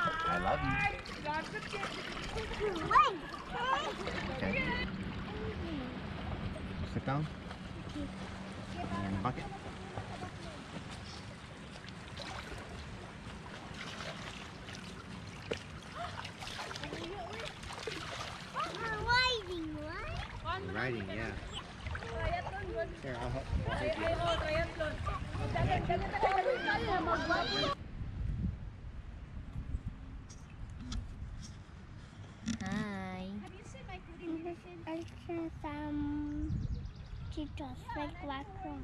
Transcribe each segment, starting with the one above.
I love you. Okay. Sit down. And bucket. We're riding, yeah. Here, I'll help. Hi. Have you seen my cooking? I seen some cheetahs like raccoon.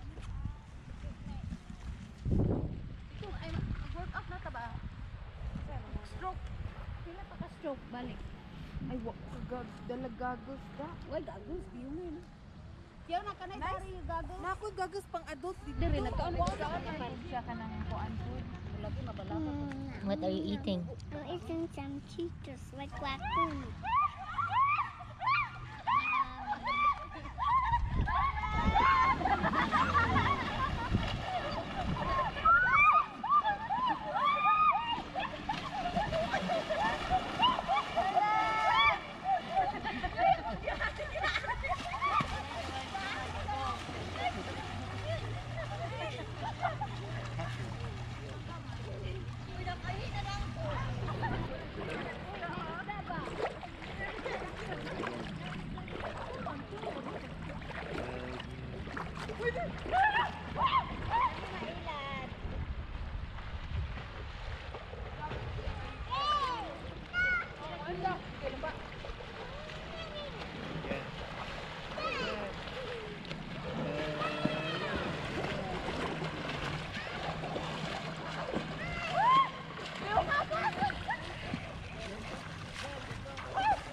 Ito ay workout na ta ba? Stroke. Kailan pa ka stroke balik? Ay wag dalagagos ka. Why gagos di yun? Yaw na kanay dari gagos. Na ako gagos pang adult dito. Dire na kaon na siya kanang kuan food. Wala ko nabalaka. What are you eating? I'm eating some cheetahs like raccoon.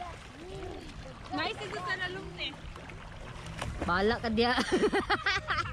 Nice ito sa nalumte. Bala ka diya.